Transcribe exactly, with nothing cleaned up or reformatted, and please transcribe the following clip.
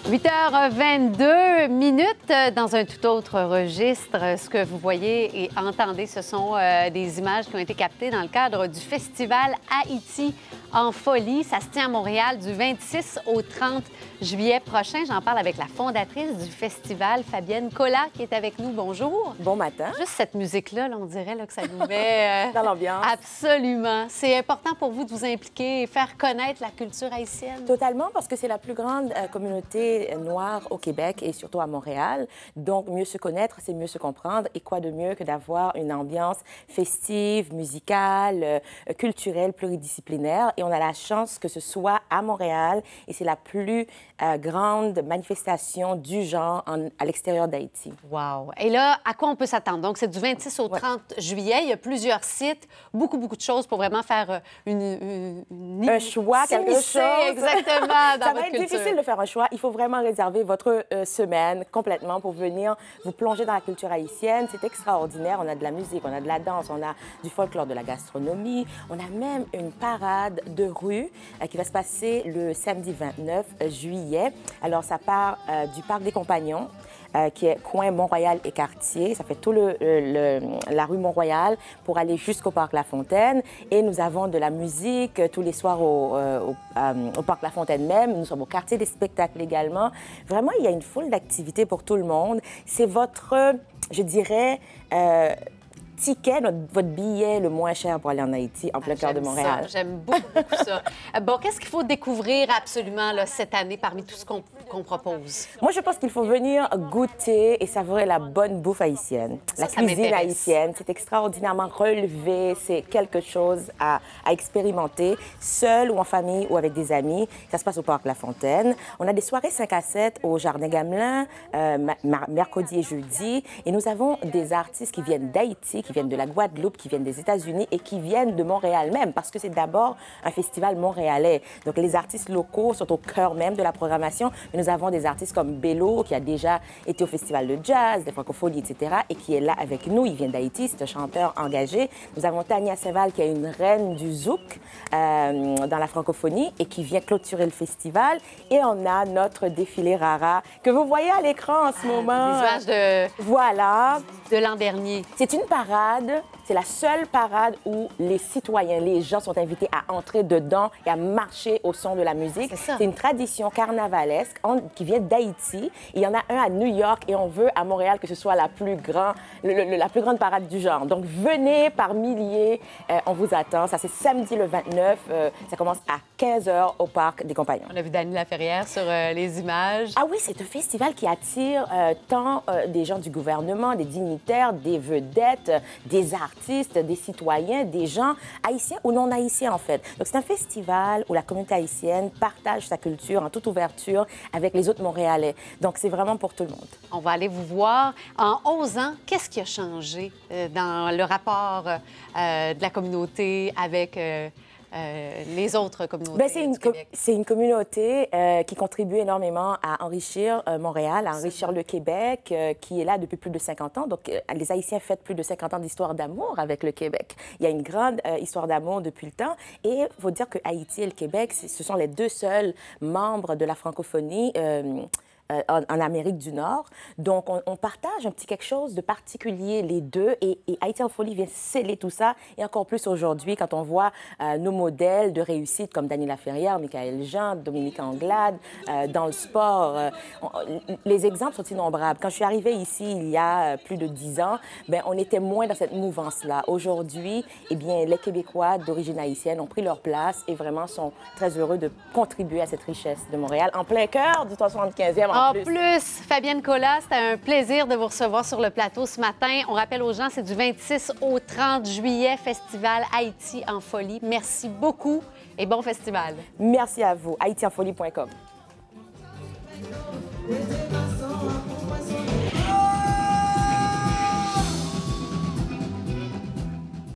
huit heures vingt-deux minutes dans un tout autre registre. Ce que vous voyez et entendez, ce sont euh, des images qui ont été captées dans le cadre du festival Haïti en folie. Ça se tient à Montréal du vingt-six au trente juillet prochain. J'en parle avec la fondatrice du festival, Fabienne Collat, qui est avec nous. Bonjour. Bon matin. Juste cette musique-là, là, on dirait là, que ça nous met... Euh, dans l'ambiance. Absolument. C'est important pour vous de vous impliquer et faire connaître la culture haïtienne? Totalement, parce que c'est la plus grande euh, communauté noire au Québec et surtout à Montréal. Donc, mieux se connaître, c'est mieux se comprendre. Et quoi de mieux que d'avoir une ambiance festive, musicale, euh, culturelle, pluridisciplinaire. Et on a la chance que ce soit à Montréal et c'est la plus euh, grande manifestation du genre en, à l'extérieur d'Haïti. Wow! Et là, à quoi on peut s'attendre? Donc, c'est du vingt-six au trente ouais. juillet. Il y a plusieurs sites, beaucoup, beaucoup de choses pour vraiment faire une... une, une... Un choix, quelque chose. Exactement, dans Ça votre va être culture. difficile de faire un choix. Il faut vraiment réserver votre euh, semaine complètement pour venir vous plonger dans la culture haïtienne. C'est extraordinaire. On a de la musique, on a de la danse, on a du folklore, de la gastronomie. On a même une parade de rue euh, qui va se passer le samedi vingt-neuf juillet. Alors, ça part euh, du Parc des Compagnons, euh, qui est coin Mont-Royal et Cartier. Ça fait tout le, le, le, la rue Mont-Royal pour aller jusqu'au Parc La Fontaine. Et nous avons de la musique euh, tous les soirs au, euh, au, euh, au Parc La Fontaine même. Nous sommes au quartier des spectacles également. Vraiment, il y a une foule d'activités pour tout le monde. C'est votre, je dirais... Euh, ticket, notre, votre billet le moins cher pour aller en Haïti, en plein ah, cœur de Montréal. J'aime beaucoup, beaucoup ça. Bon, qu'est-ce qu'il faut découvrir absolument là, cette année parmi tout ce qu'on qu'on propose? Moi, je pense qu'il faut venir goûter et savourer la bonne bouffe haïtienne. Ça, la ça cuisine haïtienne, c'est extraordinairement relevé, c'est quelque chose à, à expérimenter, seul ou en famille ou avec des amis. Ça se passe au Parc La Fontaine. On a des soirées cinq à sept au Jardin Gamelin, euh, mercredi et jeudi. Et nous avons des artistes qui viennent d'Haïti, qui viennent de la Guadeloupe, qui viennent des États-Unis et qui viennent de Montréal même, parce que c'est d'abord un festival montréalais. Donc, les artistes locaux sont au cœur même de la programmation. Mais nous avons des artistes comme Bello, qui a déjà été au festival de jazz, des francophonies, et cetera, et qui est là avec nous. Il vient d'Haïti, c'est un chanteur engagé. Nous avons Tania Saint-Val, qui est une reine du zouk euh, dans la francophonie et qui vient clôturer le festival. Et on a notre défilé Rara, que vous voyez à l'écran en ce ah, moment. Des images de... Voilà. De l'an dernier. C'est une parade. C'est la seule parade où les citoyens, les gens sont invités à entrer dedans et à marcher au son de la musique. C'est une tradition carnavalesque qui vient d'Haïti. Il y en a un à New York et on veut à Montréal que ce soit la plus, grand, le, le, la plus grande parade du genre. Donc, venez par milliers. Euh, on vous attend. Ça, c'est samedi le vingt-neuf. Euh, ça commence à quinze heures au Parc des Compagnons. On a vu Dany Laferrière sur euh, les images. Ah oui, c'est un festival qui attire euh, tant euh, des gens du gouvernement, des dignitaires, des vedettes, des artistes, des citoyens, des gens haïtiens ou non haïtiens, en fait. Donc, c'est un festival où la communauté haïtienne partage sa culture en toute ouverture avec les autres Montréalais. Donc, c'est vraiment pour tout le monde. On va aller vous voir. En onze ans, qu'est-ce qui a changé euh, dans le rapport euh, de la communauté avec... Euh, Euh, les autres communautés c'est une, du Québec? C'est une communauté euh, qui contribue énormément à enrichir euh, Montréal, à enrichir le Québec, euh, qui est là depuis plus de cinquante ans. Donc, euh, les Haïtiens fêtent plus de cinquante ans d'histoire d'amour avec le Québec. Il y a une grande euh, histoire d'amour depuis le temps. Et il faut dire que Haïti et le Québec, ce sont les deux seuls membres de la francophonie euh, Euh, en, en Amérique du Nord. Donc, on, on partage un petit quelque chose de particulier, les deux, et, et Haïti en folie vient sceller tout ça, et encore plus aujourd'hui, quand on voit euh, nos modèles de réussite comme Dany Laferrière, Michaël Jean, Dominique Anglade, euh, dans le sport. Euh, on, les exemples sont innombrables. Quand je suis arrivée ici, il y a euh, plus de dix ans, bien, on était moins dans cette mouvance-là. Aujourd'hui, eh bien, les Québécois d'origine haïtienne ont pris leur place et vraiment sont très heureux de contribuer à cette richesse de Montréal, en plein cœur du soixante-quinzième. En plus. plus, Fabienne Collat, c'était un plaisir de vous recevoir sur le plateau ce matin. On rappelle aux gens, c'est du vingt-six au trente juillet, Festival Haïti en folie. Merci beaucoup et bon festival. Merci à vous. haïti en folie point com.